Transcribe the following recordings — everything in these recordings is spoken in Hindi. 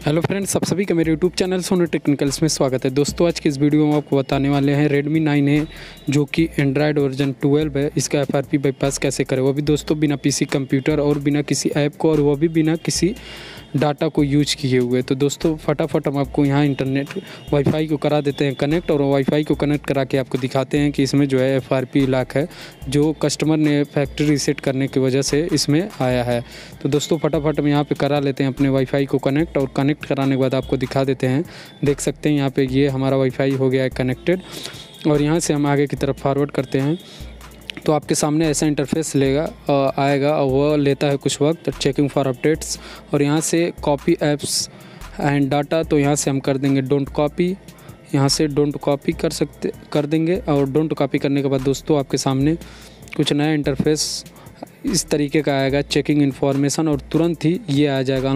हेलो फ्रेंड्स, आप सभी का मेरे यूट्यूब चैनल सोनू टेक्निकल्स में स्वागत है। दोस्तों आज की इस वीडियो में आपको बताने वाले हैं Redmi 9 है जो कि एंड्रॉयड वर्जन 12 है। इसका FRP बाईपास कैसे करें, वो भी दोस्तों बिना PC कंप्यूटर और बिना किसी ऐप को, और वो भी बिना किसी डाटा को यूज किए हुए। तो दोस्तों फटाफट हम आपको यहाँ इंटरनेट वाईफाई को करा देते हैं कनेक्ट, और वाईफाई को कनेक्ट करा के आपको दिखाते हैं कि इसमें जो है FRP लॉक है जो कस्टमर ने फैक्ट्री रीसेट करने की वजह से इसमें आया है। तो दोस्तों फटाफट हम यहाँ पे करा लेते हैं अपने वाईफाई को कनेक्ट, और कनेक्ट कराने के बाद आपको दिखा देते हैं। देख सकते हैं यहाँ पे ये हमारा वाईफाई हो गया है कनेक्टेड, और यहाँ से हम आगे की तरफ फॉरवर्ड करते हैं तो आपके सामने ऐसा इंटरफेस आएगा, और वह लेता है कुछ वक्त, चेकिंग फॉर अपडेट्स। और यहाँ से कॉपी ऐप्स एंड डाटा, तो यहाँ से हम कर देंगे डोंट कॉपी। यहाँ से डोंट कॉपी कर देंगे, और डोंट कॉपी करने के बाद दोस्तों आपके सामने कुछ नया इंटरफेस इस तरीके का आएगा, चेकिंग इन्फॉर्मेशन, और तुरंत ही ये आ जाएगा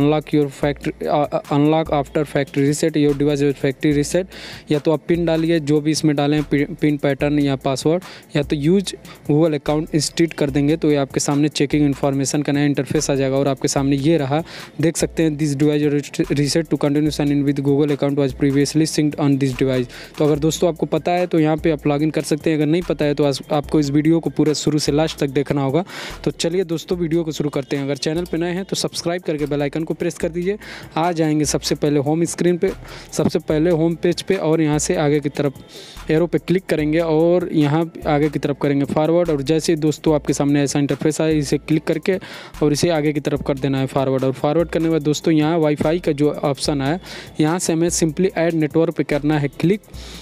unlock after factory reset your device factory reset. या तो आप पिन डालिए, जो भी इसमें डालें पिन पैटर्न या पासवर्ड, या तो यूज गूगल अकाउंट इंस्टेड कर देंगे तो ये आपके सामने चेकिंग इन्फॉर्मेशन का नया इंटरफेस आ जाएगा। और आपके सामने ये रहा, देख सकते हैं this device reset to continue sign in with Google account was previously synced on this device. तो अगर दोस्तों आपको पता है तो यहाँ पे आप लॉगिन कर सकते हैं, अगर नहीं पता है तो आपको इस वीडियो को पूरे शुरू से लास्ट तक देखना होगा। तो चलिए दोस्तों वीडियो को शुरू करते हैं। अगर चैनल पे नए हैं तो सब्सक्राइब करके बेल आइकन को प्रेस कर दीजिए। आ जाएंगे सबसे पहले होम स्क्रीन पे, सबसे पहले होम पेज पे, और यहाँ से आगे की तरफ एरो पे क्लिक करेंगे और यहाँ आगे की तरफ करेंगे फॉरवर्ड। और जैसे दोस्तों आपके सामने ऐसा इंटरफेस आए, इसे क्लिक करके और इसे आगे की तरफ कर देना है फॉरवर्ड। और फॉरवर्ड करने के बाद दोस्तों यहाँ वाईफाई का जो ऑप्शन है, यहाँ से हमें सिंपली ऐड नेटवर्क पे करना है क्लिक,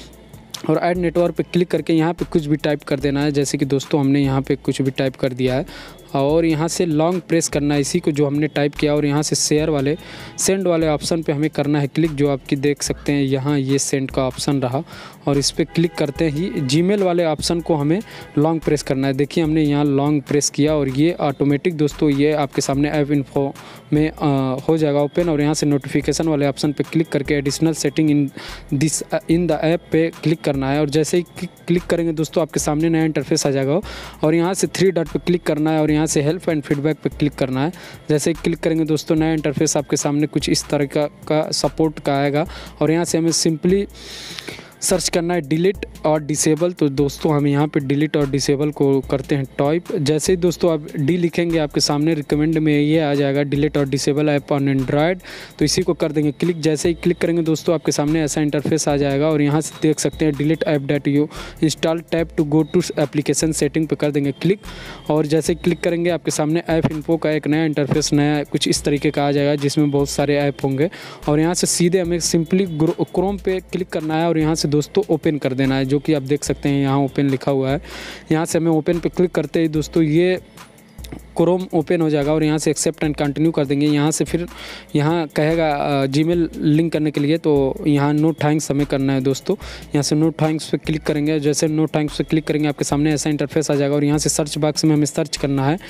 और ऐड नेटवर्क पे क्लिक करके यहाँ पे कुछ भी टाइप कर देना है। जैसे कि दोस्तों हमने यहाँ पे कुछ भी टाइप कर दिया है, और यहाँ से लॉन्ग प्रेस करना है इसी को जो हमने टाइप किया, और यहाँ से सेंड वाले ऑप्शन पे हमें करना है क्लिक, जो आपकी देख सकते हैं यहाँ ये सेंड का ऑप्शन रहा। और इस पर क्लिक करते ही जीमेल वाले ऑप्शन को हमें लॉन्ग प्रेस करना है। देखिए हमने यहाँ लॉन्ग प्रेस किया, और ये ऑटोमेटिक दोस्तों ये आपके सामने ऐप इन्फो में हो जाएगा ओपन। और यहाँ से नोटिफिकेशन वाले ऑप्शन पे क्लिक करके additional setting in the app पे क्लिक करना है। और जैसे ही क्लिक करेंगे दोस्तों आपके सामने नया इंटरफेस आ जाएगा, और यहाँ से 3 डॉट पे क्लिक करना है, और यहाँ से हेल्प एंड फीडबैक पे क्लिक करना है। जैसे ही क्लिक करेंगे दोस्तों नया इंटरफेस आपके सामने कुछ इस तरह का सपोर्ट का आएगा, और यहाँ से हमें सिंपली सर्च करना है डिलीट और डिसेबल। तो दोस्तों हम यहाँ पे डिलीट और डिसेबल को करते हैं टाइप। जैसे ही दोस्तों आप डी लिखेंगे आपके सामने रिकमेंड में ये आ जाएगा डिलीट और डिसेबल ऐप ऑन एंड्रॉयड, तो इसी को कर देंगे क्लिक। जैसे ही क्लिक करेंगे दोस्तों आपके सामने ऐसा इंटरफेस आ जाएगा, और यहाँ से देख सकते हैं delete app that you install tap to go to application setting पे कर देंगे क्लिक। और जैसे क्लिक करेंगे आपके सामने ऐप इन्फो का एक नया इंटरफेस नया कुछ इस तरीके का आ जाएगा, जिसमें बहुत सारे ऐप होंगे। और यहाँ से सीधे हमें सिंपली क्रोम पे क्लिक करना है, और यहाँ से दोस्तों ओपन कर देना है, जो कि आप देख सकते हैं यहाँ ओपन लिखा हुआ है। यहाँ से हमें ओपन पे क्लिक करते ही दोस्तों ये क्रोम ओपन हो जाएगा, और यहाँ से एक्सेप्ट एंड कंटिन्यू कर देंगे। यहाँ से फिर यहाँ कहेगा जीमेल लिंक करने के लिए, तो यहाँ नो थैंक्स हमें करना है दोस्तों। यहाँ से नो थैंक्स पे क्लिक करेंगे, जैसे नो थैंक्स पे क्लिक करेंगे आपके सामने ऐसा इंटरफेस आ जाएगा। और यहाँ से सर्च बॉक्स में हमें सर्च करना है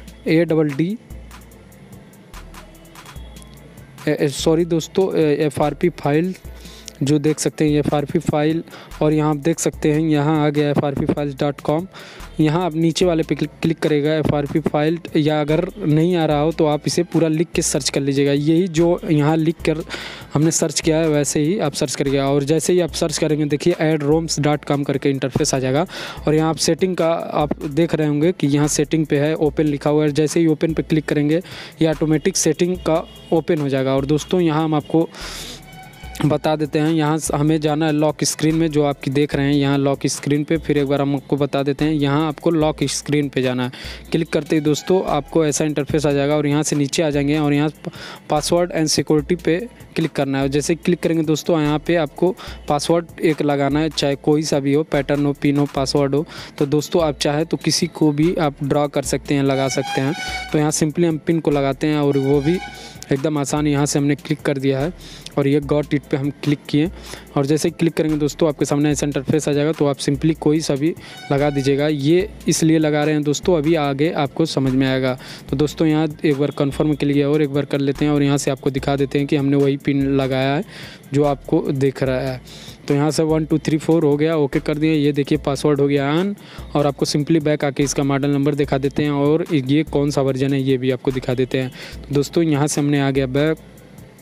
दोस्तों FRP फाइल, जो देख सकते हैं ये FRP फाइल। और यहाँ आप देख सकते हैं यहाँ आ गया FRPfiles.com। यहाँ आप नीचे वाले पे क्लिक करेगा FRP फाइल, या अगर नहीं आ रहा हो तो आप इसे पूरा लिख के सर्च कर लीजिएगा। यही जो यहाँ लिख कर हमने सर्च किया है वैसे ही आप सर्च करिएगा। और जैसे ही आप सर्च करेंगे देखिए addroms.com करके इंटरफेस आ जाएगा, और यहाँ आप सेटिंग का आप देख रहे होंगे कि यहाँ सेटिंग पे है ओपन लिखा हुआ है। जैसे ही ओपन पे क्लिक करेंगे ये ऑटोमेटिक सेटिंग का ओपन हो जाएगा। और दोस्तों यहाँ हम आपको बता देते हैं, यहाँ हमें जाना है लॉक स्क्रीन में, जो आपकी देख रहे हैं यहाँ लॉक स्क्रीन पे। फिर एक बार हम आपको बता देते हैं, यहाँ आपको लॉक स्क्रीन पे जाना है। क्लिक करते ही दोस्तों आपको ऐसा इंटरफेस आ जाएगा, और यहाँ से नीचे आ जाएंगे, और यहाँ पासवर्ड एंड सिक्योरिटी पे क्लिक करना है। जैसे क्लिक करेंगे दोस्तों यहाँ पे आपको पासवर्ड एक लगाना है, चाहे कोई सा भी हो, पैटर्न हो, पिन हो, पासवर्ड हो। तो दोस्तों आप चाहे तो किसी को भी आप ड्रा कर सकते हैं, लगा सकते हैं। तो यहाँ सिंपली हम पिन को लगाते हैं, और वो भी एकदम आसान। यहाँ से हमने क्लिक कर दिया है, और ये गॉट इट पे हम क्लिक किए, और जैसे क्लिक करेंगे दोस्तों आपके सामने ऐसा इंटरफेस आ जाएगा। तो आप सिंपली कोई सा भी लगा दीजिएगा। ये इसलिए लगा रहे हैं दोस्तों, अभी आगे आपको समझ में आएगा। तो दोस्तों यहाँ एक बार कंफर्म के लिए और एक बार कर लेते हैं, और यहाँ से आपको दिखा देते हैं कि हमने वही पिन लगाया है जो आपको दिख रहा है। तो यहाँ से 1 2 3 4 हो गया, ओके कर दिए। ये देखिए पासवर्ड हो गया ऑन, और आपको सिंपली बैक आके इसका मॉडल नंबर दिखा देते हैं, और ये कौन सा वर्जन है ये भी आपको दिखा देते हैं। तो दोस्तों यहाँ से हमने आ गया बैक,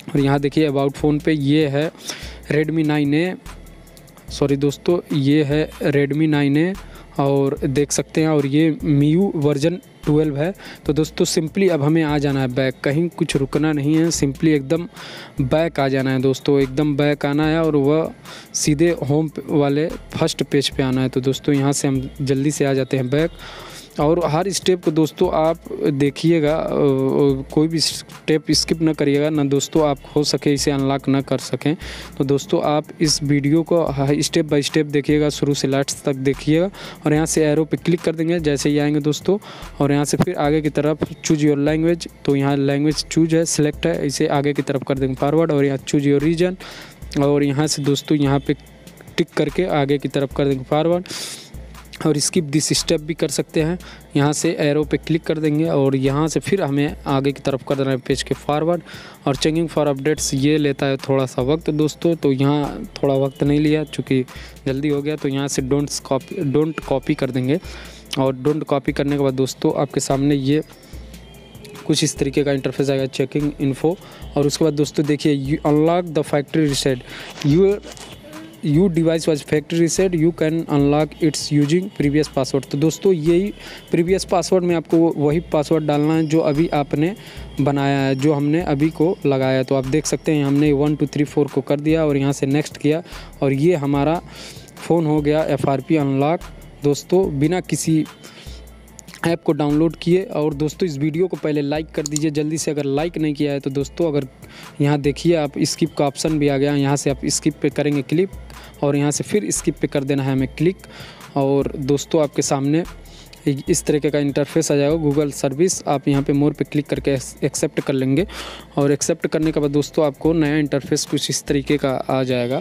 और यहाँ देखिए अबाउट फ़ोन पे ये है Redmi 9A, सॉरी दोस्तों ये है Redmi 9A और देख सकते हैं, और ये MIUI वर्जन 12 है। तो दोस्तों सिंपली अब हमें आ जाना है बैक, कहीं कुछ रुकना नहीं है, सिंपली एकदम बैक आ जाना है दोस्तों, एकदम बैक आना है और वह सीधे होम वाले फर्स्ट पेज पे आना है। तो दोस्तों यहाँ से हम जल्दी से आ जाते हैं बैक, और हर स्टेप को दोस्तों आप देखिएगा, कोई भी स्टेप स्किप ना करिएगा ना दोस्तों, आप हो सके इसे अनलॉक ना कर सकें। तो दोस्तों आप इस वीडियो को स्टेप बाय स्टेप देखिएगा, शुरू से लास्ट तक देखिएगा। और यहाँ से एरो पे क्लिक कर देंगे जैसे ही आएंगे दोस्तों, और यहाँ से फिर आगे की तरफ चूज योर लैंग्वेज, तो यहाँ लैंग्वेज चूज है, सिलेक्ट है, इसे आगे की तरफ कर देंगे फॉरवर्ड, और यहाँ चूज योर रीजन, और यहाँ से दोस्तों यहाँ पे टिक करके आगे की तरफ कर देंगे फॉरवर्ड, और स्किप दिस स्टेप भी कर सकते हैं। यहाँ से एरो पे क्लिक कर देंगे और यहाँ से फिर हमें आगे की तरफ कर देना है पेज के फॉरवर्ड। और चेकिंग फॉर अपडेट्स ये लेता है थोड़ा सा वक्त दोस्तों, तो यहाँ थोड़ा वक्त नहीं लिया चूँकि जल्दी हो गया। तो यहाँ से डोंट कॉपी कर देंगे, और डोंट कॉपी करने के बाद दोस्तों आपके सामने ये कुछ इस तरीके का इंटरफेस आएगा, चेकिंग इन्फो। और उसके बाद दोस्तों देखिए you unlock the factory reset, you device was factory reset, you can unlock its using previous password. तो दोस्तों यही प्रीवियस पासवर्ड में आपको वही पासवर्ड डालना है जो अभी आपने बनाया है, जो हमने अभी को लगाया है। तो आप देख सकते हैं हमने 1 2 3 4 को कर दिया और यहाँ से नेक्स्ट किया, और ये हमारा फ़ोन हो गया FRP अनलॉक दोस्तों, बिना किसी ऐप को डाउनलोड किए। और दोस्तों इस वीडियो को पहले लाइक कर दीजिए जल्दी से, अगर लाइक नहीं किया है तो दोस्तों अगर यहाँ देखिए आप स्किप का ऑप्शन भी आ गया, यहाँ से आप स्किप पे करेंगे क्लिक, और यहाँ से फिर स्किप पे कर देना है हमें क्लिक। और दोस्तों आपके सामने इस तरीके का इंटरफेस आ जाएगा गूगल सर्विस, आप यहाँ पे मोर पे क्लिक करके एक्सेप्ट कर लेंगे, और एक्सेप्ट करने के बाद दोस्तों आपको नया इंटरफेस कुछ इस तरीके का आ जाएगा,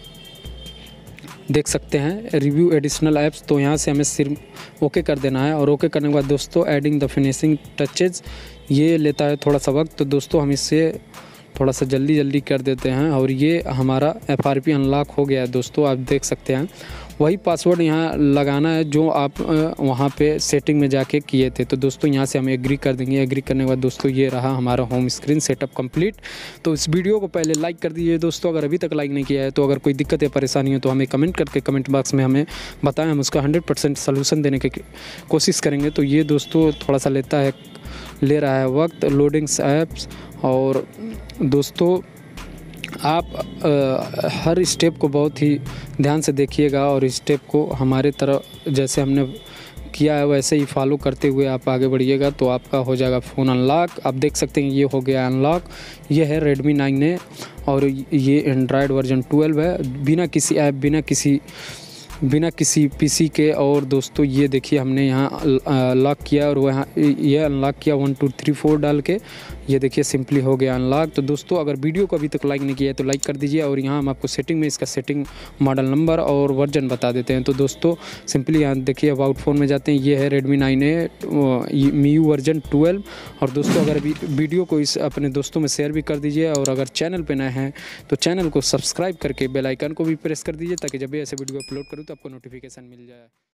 देख सकते हैं रिव्यू एडिशनल ऐप्स। तो यहाँ से हमें सिर्फ ओके कर देना है, और ओके करने के बाद दोस्तों एडिंग द फिनिशिंग टचेज, ये लेता है थोड़ा सा वक्त, तो दोस्तों हम इससे थोड़ा सा जल्दी कर देते हैं। और ये हमारा FRP अनलॉक हो गया है दोस्तों, आप देख सकते हैं। वही पासवर्ड यहाँ लगाना है जो आप वहाँ पे सेटिंग में जाके किए थे। तो दोस्तों यहाँ से हम एग्री कर देंगे, एग्री करने के बाद दोस्तों ये रहा हमारा होम स्क्रीन सेटअप कंप्लीट। तो इस वीडियो को पहले लाइक कर दीजिए दोस्तों, अगर अभी तक लाइक नहीं किया है तो अगर कोई दिक्कत या परेशानी हो तो हमें कमेंट करके कमेंट बॉक्स में हमें बताएं, हम उसका 100% सलूशन देने की कोशिश करेंगे। तो ये दोस्तों थोड़ा सा ले रहा है वक्त, लोडिंग्स ऐप्स। और दोस्तों आप हर स्टेप को बहुत ही ध्यान से देखिएगा, और इस स्टेप को हमारे तरह जैसे हमने किया है वैसे ही फॉलो करते हुए आप आगे बढ़िएगा, तो आपका हो जाएगा फ़ोन अनलॉक। आप देख सकते हैं ये हो गया अनलॉक। ये है Redmi 9A और ये एंड्रॉयड वर्जन 12 है, बिना किसी ऐप, बिना किसी PC के। और दोस्तों ये देखिए हमने यहाँ लॉक किया, और वहाँ ये अनलॉक किया 1 2 3 4 डाल के, ये देखिए सिंपली हो गया अनलॉक। तो दोस्तों अगर वीडियो को अभी तक लाइक नहीं किया है तो लाइक कर दीजिए, और यहाँ हम आपको सेटिंग में इसका सेटिंग मॉडल नंबर और वर्जन बता देते हैं। तो दोस्तों सिंपली यहाँ देखिए अबाउट फ़ोन में जाते हैं, ये है Redmi 9A MIUI वर्जन 12। और दोस्तों अगर वीडियो को इस अपने दोस्तों में शेयर भी कर दीजिए, और अगर चैनल पर नए हैं तो चैनल को सब्सक्राइब करके बेल आइकन को भी प्रेस कर दीजिए, ताकि जब भी ऐसे वीडियो अपलोड करूँ तो आपको नोटिफिकेशन मिल जाए।